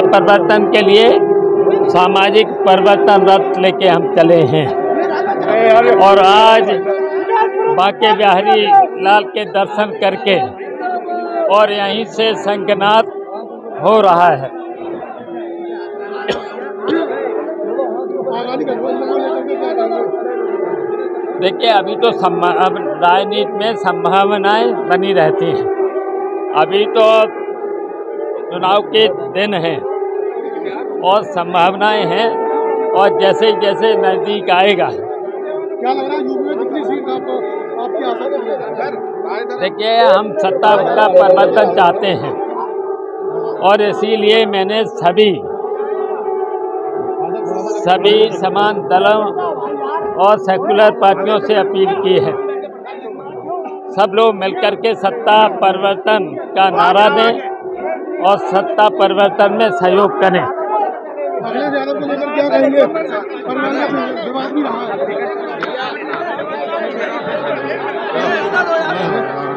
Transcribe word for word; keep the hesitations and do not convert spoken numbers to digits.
परिवर्तन के लिए सामाजिक परिवर्तन रथ लेके हम चले हैं और आज बांके बिहारी लाल के दर्शन करके और यहीं से शंखनाद हो रहा है। देखिए, अभी तो अब राजनीति में संभावनाएं बनी रहती हैं। अभी तो चुनाव के दिन हैं और संभावनाएं हैं और जैसे जैसे नज़दीक आएगा। क्या लग रहा है यूपी में कितनी सीट आपको आपकी आशा? देखिए, हम सत्ता का परिवर्तन चाहते हैं और इसीलिए मैंने सभी सभी समान दलों और सेकुलर पार्टियों से अपील की है, सब लोग मिलकर के सत्ता परिवर्तन का नारा दें और सत्ता परिवर्तन में सहयोग करें। अगले यादव को लेकर क्या कहेंगे? परिवार का विवाद भी रहा है।